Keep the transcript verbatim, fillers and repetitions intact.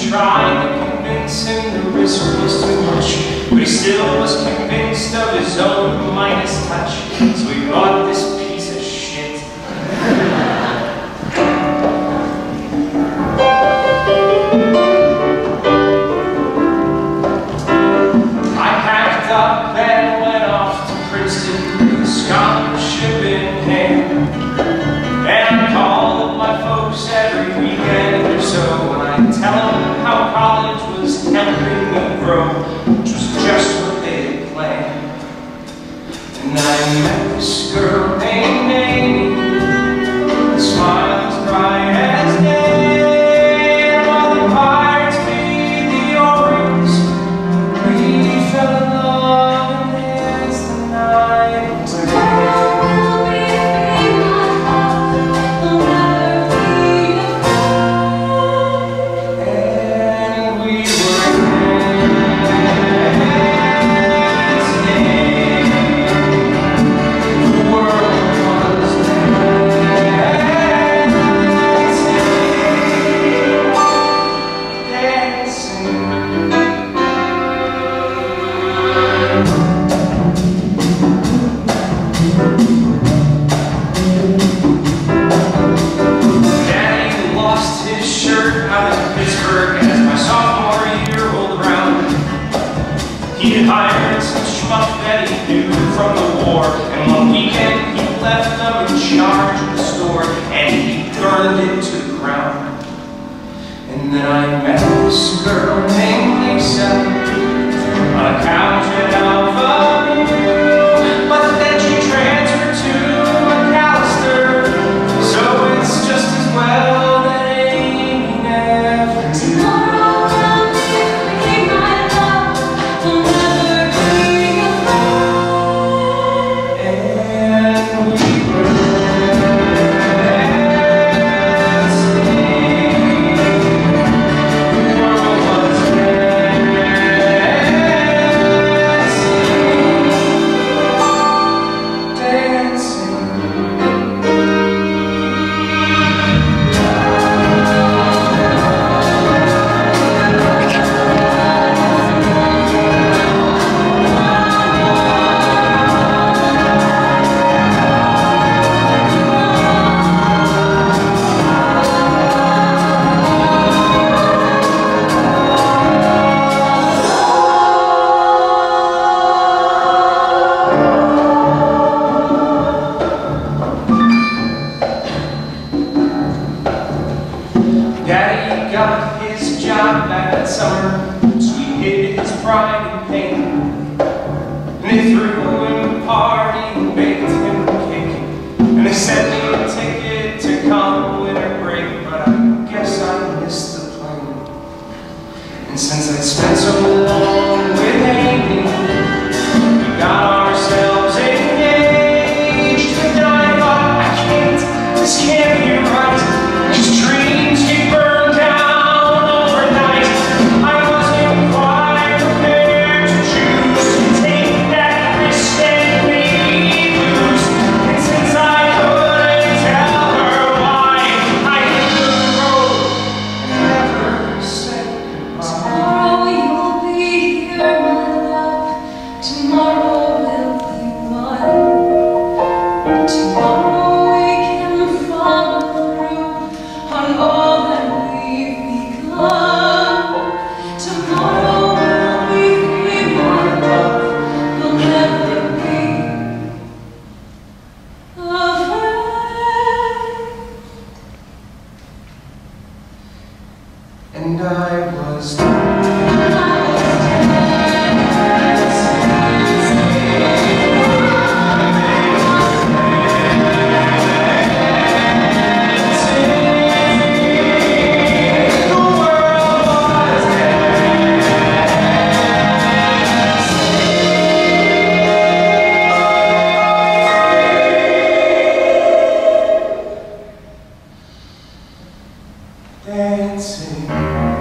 tried to convince him the risk was too much, but he still was convinced of his own Midas touch. So he bought this piece of shit. I packed up and went off to Princeton with a scholarship in hand. And I called my folks every weekend or so, and I tell them how college was helping me grow, which was just what they had planned. And I met this girl named Amy, the smile as bright as day, while the pirates beat the Orioles. We fell in love and danced the night away. He had hired some schmuck that he knew from the war, and one weekend he left them in charge of the store, and he burned it to the ground. And then I met this girl named Lisa on a couch at Alpha View, but then she transferred to McAllister, so it's just as well that Amy never knew. Daddy got his job back that summer, so he hid his pride and pain. And they threw him a party and baked him a cake, and they sent me a ticket to come winter break, but I guess I missed the plane. And since I'd spent so long with Amy, we got ourselves engaged. And I thought, I can't, this can't be right, 'cause dreams keep burned down overnight. I wasn't quite prepared to choose to take that risk and be loose. And since I couldn't tell her why, I hit the road and never said goodbye. Tomorrow you'll be here, my love. Tomorrow will be mine. Tomorrow we can follow through on all that we've begun. Tomorrow will be free, my love. We'll never be afraid. And I was dancing.